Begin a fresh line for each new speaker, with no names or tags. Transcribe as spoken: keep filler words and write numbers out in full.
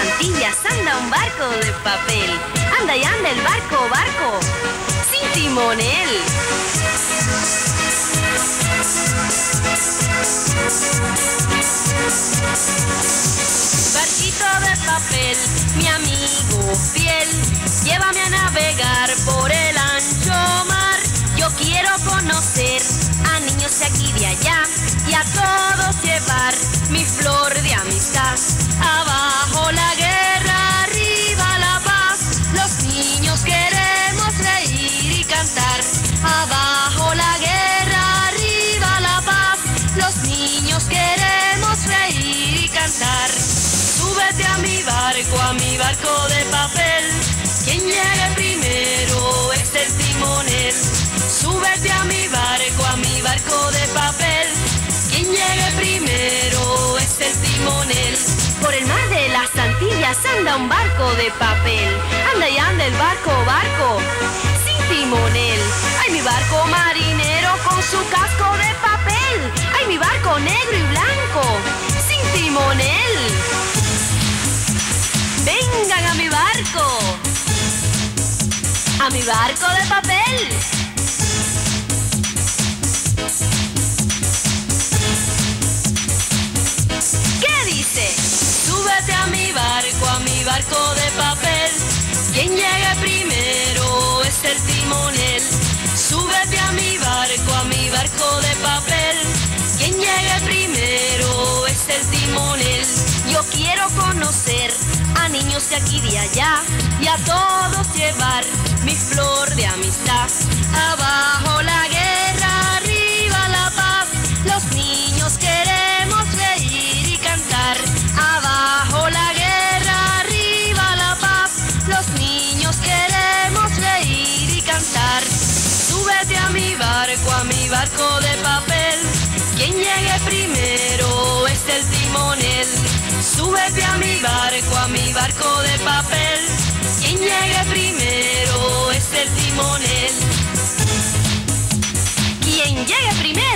Antillas anda un barco de papel. Anda y anda el barco, barco, sin timonel. Barquito de papel, mi amigo fiel, llévame a navegar por el ancho mar. Yo quiero conocer a niños de aquí y de allá y a todos llevar mi flor de amistad. Abajo la guerra, arriba la paz, los niños queremos reír y cantar. Abajo la guerra, arriba la paz, los niños queremos reír y cantar. Súbete a mi barco, a mi barco de papel, quien llegue primero es el timonel. Súbete a mi barco, a mi barco de papel, quien llegue primero es el timonel. Por el mar de las Antillas anda un barco de papel. Anda y anda el barco, barco, sin timonel. Ay, mi barco marinero con su casco de papel. Ay, mi barco negro y blanco, sin timonel. Vengan a mi barco, a mi barco de papel. ¿Qué dice? Súbete a mi barco, a mi barco de papel, quien llegue primero es el timonel. Súbete a mi barco, a mi barco de papel, quien llegue primero es el timonel. Yo quiero conocer a niños de aquí y de allá y a todos llevar mi flor de amistad. Abajo la guerra, arriba la paz, los niños queremos reír y cantar. Abajo la guerra, arriba la paz, los niños queremos reír y cantar. Súbete a mi barco, a mi barco de papel, quien llegue primero es el timonel. Súbete a mi barco, a mi barco de papel, quien llegue primero es el timonel. Quien llegue primero